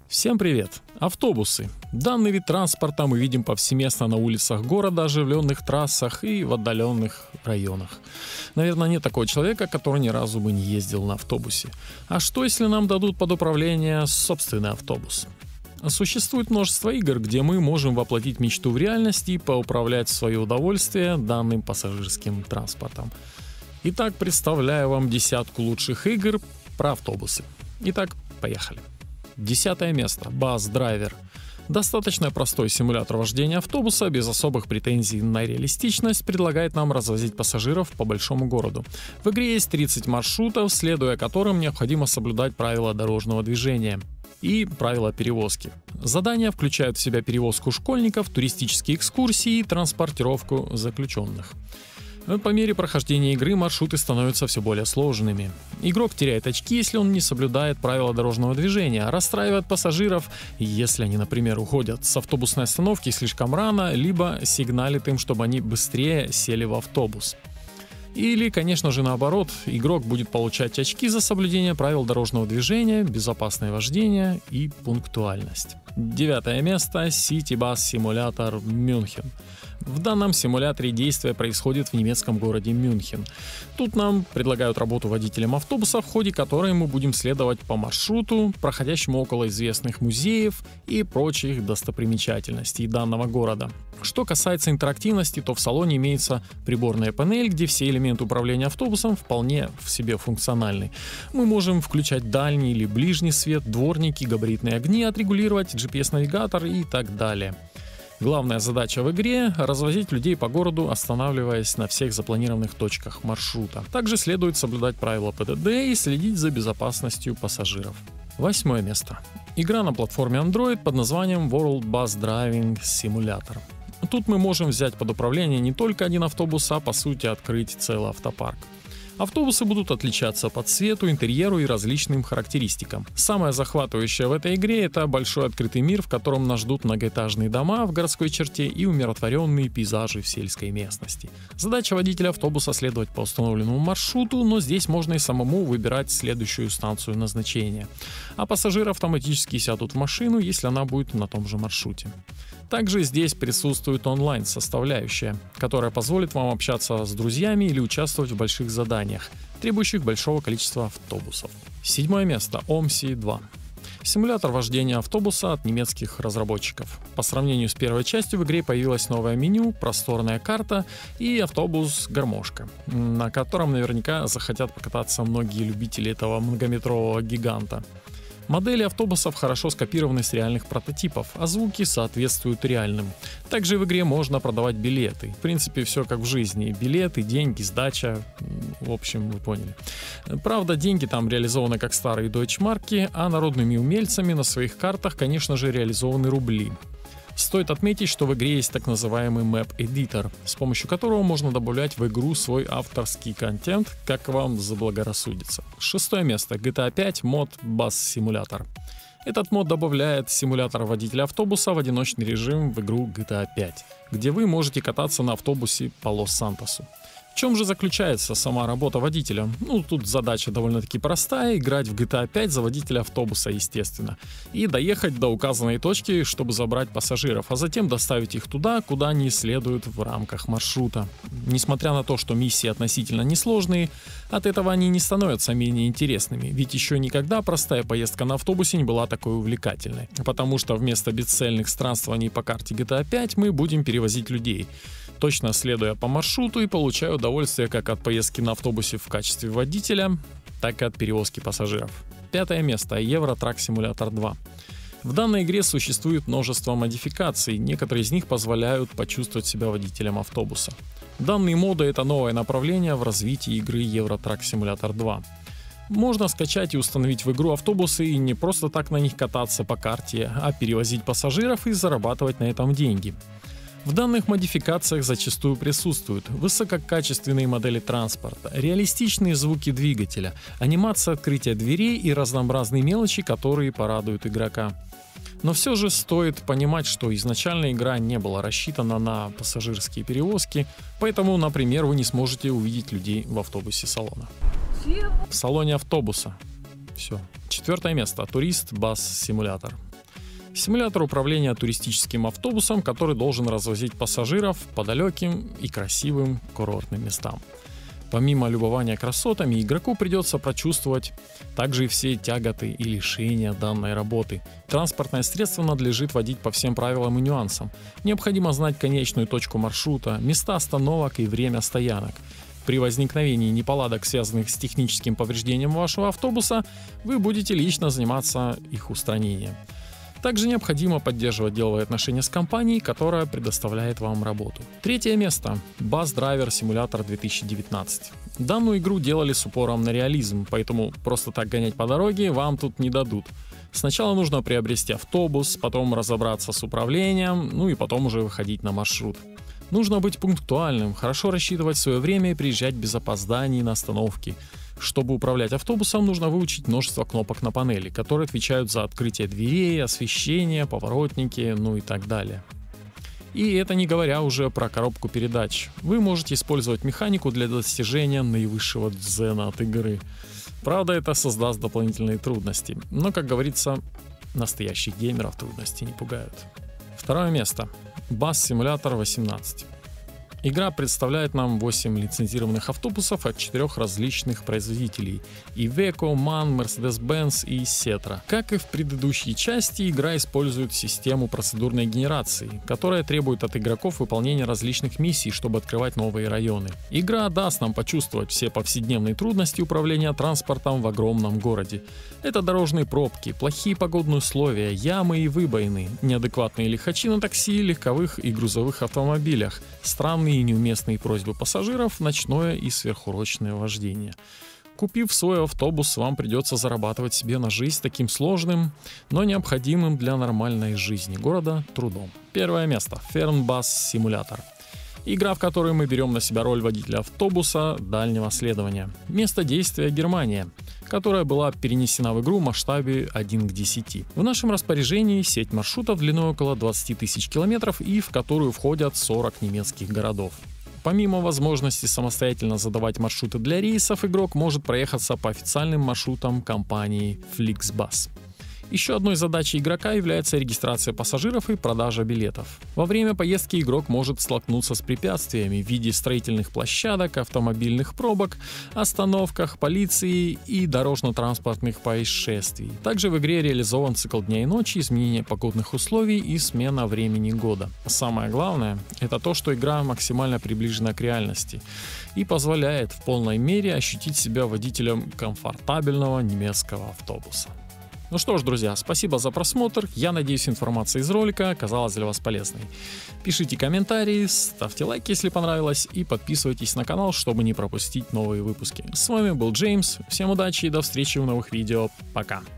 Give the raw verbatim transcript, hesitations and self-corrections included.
Всем привет! Автобусы. Данный вид транспорта мы видим повсеместно на улицах города, оживленных трассах и в отдаленных районах. Наверное, нет такого человека, который ни разу бы не ездил на автобусе. А что, если нам дадут под управление собственный автобус? Существует множество игр, где мы можем воплотить мечту в реальность и поуправлять в свое удовольствие данным пассажирским транспортом. Итак, представляю вам десятку лучших игр про автобусы. Итак, поехали. Десятое место. Bus Driver. Достаточно простой симулятор вождения автобуса, без особых претензий на реалистичность, предлагает нам развозить пассажиров по большому городу. В игре есть тридцать маршрутов, следуя которым необходимо соблюдать правила дорожного движения и правила перевозки. Задания включают в себя перевозку школьников, туристические экскурсии и транспортировку заключенных. По мере прохождения игры маршруты становятся все более сложными. Игрок теряет очки, если он не соблюдает правила дорожного движения, расстраивает пассажиров, если они, например, уходят с автобусной остановки слишком рано, либо сигналит им, чтобы они быстрее сели в автобус. Или, конечно же, наоборот, игрок будет получать очки за соблюдение правил дорожного движения, безопасное вождение и пунктуальность. Девятое место. City Bus Simulator Мюнхен. В данном симуляторе действие происходит в немецком городе Мюнхен. Тут нам предлагают работу водителем автобуса, в ходе которой мы будем следовать по маршруту, проходящему около известных музеев и прочих достопримечательностей данного города. Что касается интерактивности, то в салоне имеется приборная панель, где все элементы управления автобусом вполне в себе функциональны. Мы можем включать дальний или ближний свет, дворники, габаритные огни, отрегулировать джи пи эс-навигатор и так далее. Главная задача в игре – развозить людей по городу, останавливаясь на всех запланированных точках маршрута. Также следует соблюдать правила пэ дэ дэ и следить за безопасностью пассажиров. Восьмое место. Игра на платформе Android под названием World Bus Driving Simulator. Тут мы можем взять под управление не только один автобус, а по сути открыть целый автопарк. Автобусы будут отличаться по цвету, интерьеру и различным характеристикам. Самое захватывающее в этой игре — это большой открытый мир, в котором нас ждут многоэтажные дома в городской черте и умиротворенные пейзажи в сельской местности. Задача водителя автобуса — следовать по установленному маршруту, но здесь можно и самому выбирать следующую станцию назначения. А пассажиры автоматически сядут в машину, если она будет на том же маршруте. Также здесь присутствует онлайн-составляющая, которая позволит вам общаться с друзьями или участвовать в больших заданиях, требующих большого количества автобусов. Седьмое место. ОМСИ два. Симулятор вождения автобуса от немецких разработчиков. По сравнению с первой частью в игре появилось новое меню, просторная карта и автобус-гармошка, на котором наверняка захотят покататься многие любители этого многометрового гиганта. Модели автобусов хорошо скопированы с реальных прототипов, а звуки соответствуют реальным. Также в игре можно продавать билеты. В принципе, все как в жизни. Билеты, деньги, сдача. В общем, вы поняли. Правда, деньги там реализованы как старые дойчмарки, а народными умельцами на своих картах, конечно же, реализованы рубли. Стоит отметить, что в игре есть так называемый Map Editor, с помощью которого можно добавлять в игру свой авторский контент, как вам заблагорассудится. Шестое место. джи ти эй пять мод Bus Simulator. Этот мод добавляет симулятор водителя автобуса в одиночный режим в игру джи ти эй пять, где вы можете кататься на автобусе по Лос-Сантосу. В чем же заключается сама работа водителя? Ну, тут задача довольно-таки простая — играть в джи ти эй пять за водителя автобуса, естественно, и доехать до указанной точки, чтобы забрать пассажиров, а затем доставить их туда, куда они следуют в рамках маршрута. Несмотря на то, что миссии относительно несложные, от этого они не становятся менее интересными, ведь еще никогда простая поездка на автобусе не была такой увлекательной, потому что вместо бесцельных странствований по карте джи ти эй пять мы будем перевозить людей, точно следуя по маршруту, и получая удовольствие как от поездки на автобусе в качестве водителя, так и от перевозки пассажиров. Пятое место. Euro Truck Simulator два. В данной игре существует множество модификаций, некоторые из них позволяют почувствовать себя водителем автобуса. Данные моды — это новое направление в развитии игры Euro Truck Simulator два. Можно скачать и установить в игру автобусы и не просто так на них кататься по карте, а перевозить пассажиров и зарабатывать на этом деньги. В данных модификациях зачастую присутствуют высококачественные модели транспорта, реалистичные звуки двигателя, анимация открытия дверей и разнообразные мелочи, которые порадуют игрока. Но все же стоит понимать, что изначально игра не была рассчитана на пассажирские перевозки, поэтому, например, вы не сможете увидеть людей в автобусе салона. В салоне автобуса. Все. Четвертое место. Турист Bus Simulator. Симулятор управления туристическим автобусом, который должен развозить пассажиров по далеким и красивым курортным местам. Помимо любования красотами, игроку придется прочувствовать также и все тяготы и лишения данной работы. Транспортное средство надлежит водить по всем правилам и нюансам. Необходимо знать конечную точку маршрута, места остановок и время стоянок. При возникновении неполадок, связанных с техническим повреждением вашего автобуса, вы будете лично заниматься их устранением. Также необходимо поддерживать деловые отношения с компанией, которая предоставляет вам работу. Третье место. Bus Driver Simulator две тысячи девятнадцать. Данную игру делали с упором на реализм, поэтому просто так гонять по дороге вам тут не дадут. Сначала нужно приобрести автобус, потом разобраться с управлением, ну и потом уже выходить на маршрут. Нужно быть пунктуальным, хорошо рассчитывать свое время и приезжать без опозданий на остановки. Чтобы управлять автобусом, нужно выучить множество кнопок на панели, которые отвечают за открытие дверей, освещение, поворотники, ну и так далее. И это не говоря уже про коробку передач. Вы можете использовать механику для достижения наивысшего дзена от игры. Правда, это создаст дополнительные трудности, но, как говорится, настоящих геймеров трудности не пугают. Второе место. Bus Simulator восемнадцать. Игра представляет нам восемь лицензированных автобусов от четырех различных производителей – Iveco, MAN, Mercedes-Benz и Setra. Как и в предыдущей части, игра использует систему процедурной генерации, которая требует от игроков выполнения различных миссий, чтобы открывать новые районы. Игра даст нам почувствовать все повседневные трудности управления транспортом в огромном городе. Это дорожные пробки, плохие погодные условия, ямы и выбоины, неадекватные лихачи на такси, легковых и грузовых автомобилях, странные и неуместные просьбы пассажиров, ночное и сверхурочное вождение. Купив свой автобус, вам придется зарабатывать себе на жизнь таким сложным, но необходимым для нормальной жизни города трудом. Первое место. Fernbus Simulator. Игра, в которой мы берем на себя роль водителя автобуса дальнего следования. Место действия — Германия, которая была перенесена в игру в масштабе один к десяти. В нашем распоряжении сеть маршрутов длиной около двадцати тысяч километров и в которую входят сорок немецких городов. Помимо возможности самостоятельно задавать маршруты для рейсов, игрок может проехаться по официальным маршрутам компании Flixbus. Еще одной задачей игрока является регистрация пассажиров и продажа билетов. Во время поездки игрок может столкнуться с препятствиями в виде строительных площадок, автомобильных пробок, остановках, полиции и дорожно-транспортных происшествий. Также в игре реализован цикл дня и ночи, изменение погодных условий и смена времени года. Самое главное — это то, что игра максимально приближена к реальности и позволяет в полной мере ощутить себя водителем комфортабельного немецкого автобуса. Ну что ж, друзья, спасибо за просмотр. Я надеюсь, информация из ролика оказалась для вас полезной. Пишите комментарии, ставьте лайк, если понравилось, и подписывайтесь на канал, чтобы не пропустить новые выпуски. С вами был Джеймс. Всем удачи и до встречи в новых видео. Пока.